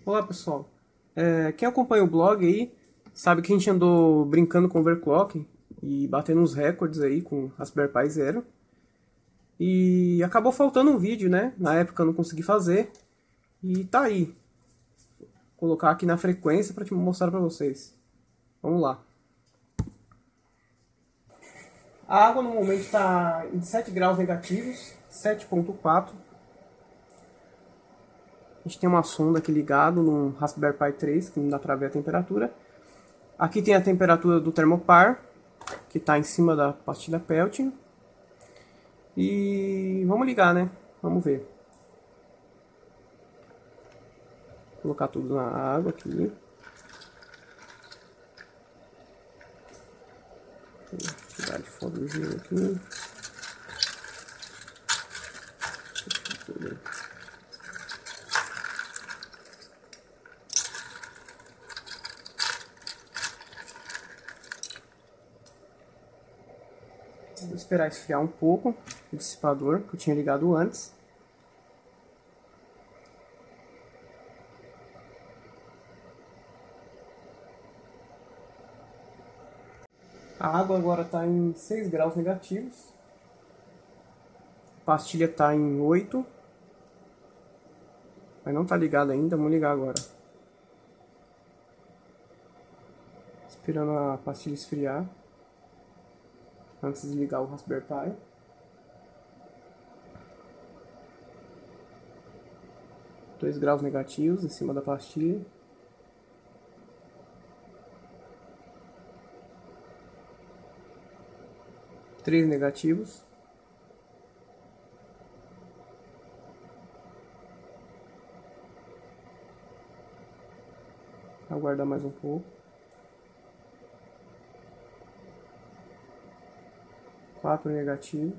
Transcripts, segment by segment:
Olá pessoal, quem acompanha o blog aí sabe que a gente andou brincando com overclocking e batendo uns recordes aí com Raspberry Pi Zero e acabou faltando um vídeo, né? Na época eu não consegui fazer e tá aí, vou colocar aqui na frequência para te mostrar para vocês. Vamos lá. A água no momento está em 7 graus negativos, 7.4. A gente tem uma sonda aqui ligado no Raspberry Pi 3 que não dá para ver a temperatura. Aqui tem a temperatura do Thermopar, que está em cima da pastilha Peltier. E vamos ligar, né? Vamos ver. Vou colocar tudo na água aqui. Vou tirar de fora o gelo aqui. Vou esperar esfriar um pouco o dissipador que eu tinha ligado antes. A água agora está em 6 graus negativos. A pastilha está em 8. Mas não está ligada ainda, vamos ligar agora. Esperando a pastilha esfriar antes de ligar o Raspberry Pi. Dois graus negativos em cima da pastilha. Três negativos. Aguardar mais um pouco. 4 negativos.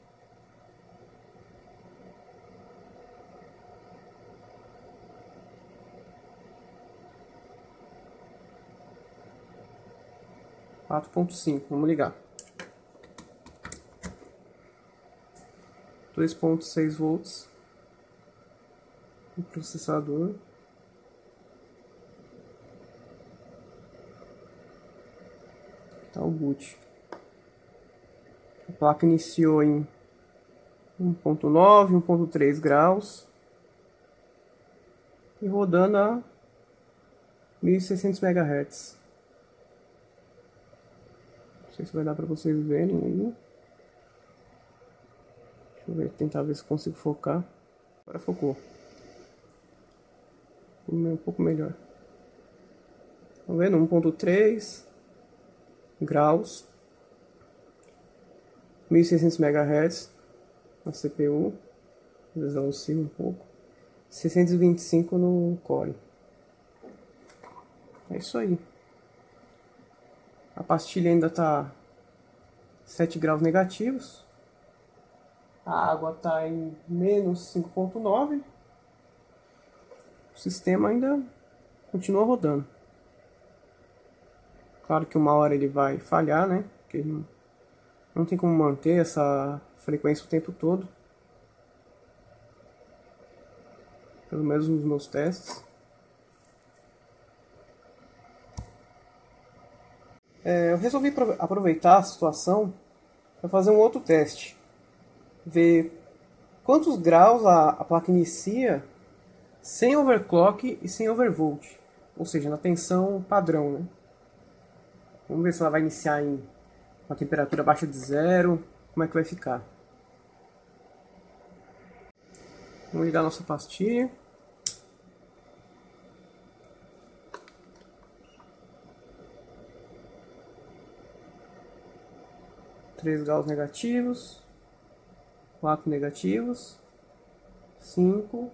Quatro ponto cinco, vamos ligar. 2.6 volts. O processador. Tá o boot. A placa iniciou em 1.9, 1.3 graus e rodando a 1600 MHz. Não sei se vai dar para vocês verem aí. Deixa eu ver, tentar ver se consigo focar. Agora focou. Um pouco melhor. Estão vendo? 1.3 graus. 1600 MHz na CPU. Às vezes ela oscila um pouco. 625 no Core. É isso aí. A pastilha ainda está 7 graus negativos. A água está em menos 5.9. O sistema ainda continua rodando. Claro que uma hora ele vai falhar, né? Porque não tem como manter essa frequência o tempo todo. Pelo menos nos meus testes. Eu resolvi aproveitar a situação para fazer um outro teste. Ver quantos graus a placa inicia sem overclock e sem overvolt. Ou seja, na tensão padrão, né? Vamos ver se ela vai iniciar em uma temperatura abaixo de zero. Como é que vai ficar? Vamos ligar a nossa pastilha. Três graus negativos. 4 negativos. 5.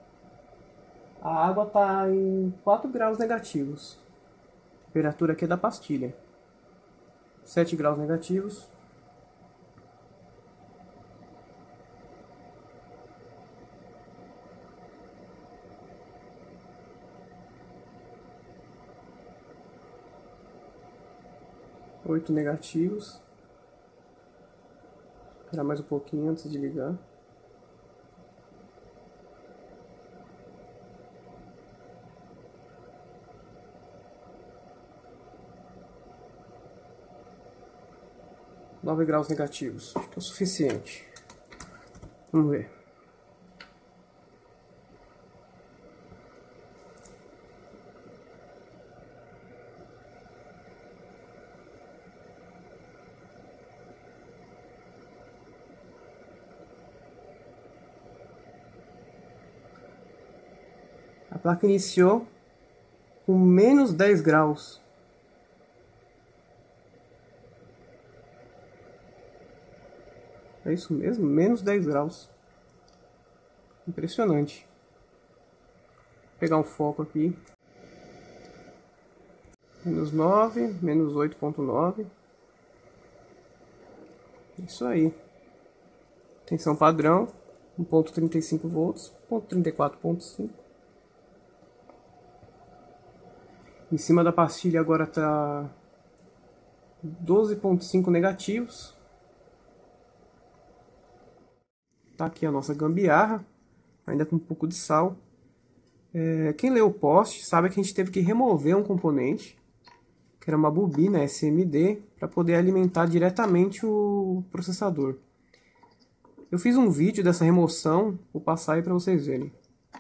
A água está em 4 graus negativos. A temperatura aqui é da pastilha. 7 graus negativos. Oito negativos. Esperar mais um pouquinho antes de ligar. 9 graus negativos. Acho que é o suficiente. Vamos ver. A placa iniciou com menos 10 graus. É isso mesmo? Menos 10 graus. Impressionante. Vou pegar um foco aqui. Menos 9, menos 8,9. Isso aí. Tensão padrão, 1,35 volts, 1,34,5. Em cima da pastilha agora está 12,5 negativos. Tá aqui a nossa gambiarra, ainda com um pouco de sal. Quem leu o post sabe que a gente teve que remover um componente, que era uma bobina SMD, para poder alimentar diretamente o processador. Eu fiz um vídeo dessa remoção, vou passar aí para vocês verem.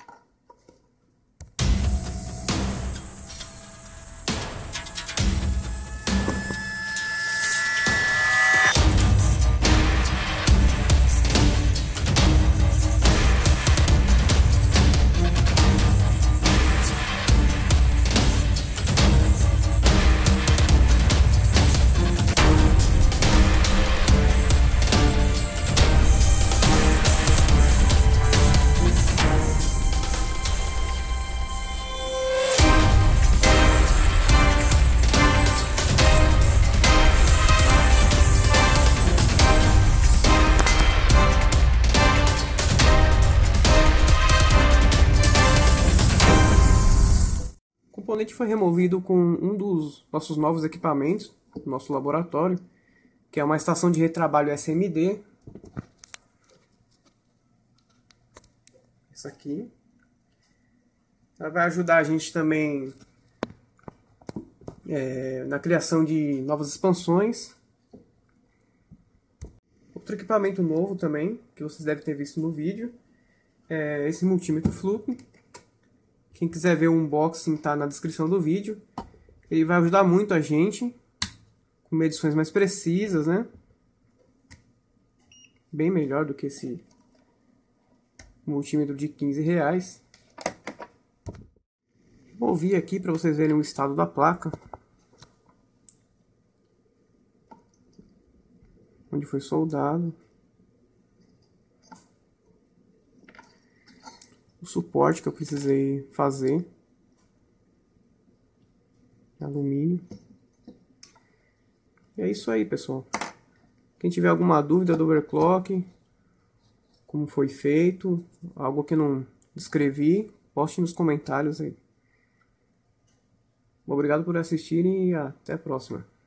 O componente foi removido com um dos nossos novos equipamentos do nosso laboratório, que é uma estação de retrabalho SMD. Essa aqui. Ela vai ajudar a gente também na criação de novas expansões. Outro equipamento novo também, que vocês devem ter visto no vídeo, é esse multímetro Fluke. Quem quiser ver o unboxing está na descrição do vídeo. Ele vai ajudar muito a gente com medições mais precisas, né? Bem melhor do que esse multímetro de R$15. Vou vir aqui para vocês verem o estado da placa. Onde foi soldado. O suporte que eu precisei fazer. Alumínio. E é isso aí, pessoal. Quem tiver alguma dúvida do overclock, como foi feito, algo que eu não descrevi, poste nos comentários aí. Obrigado por assistirem e até a próxima.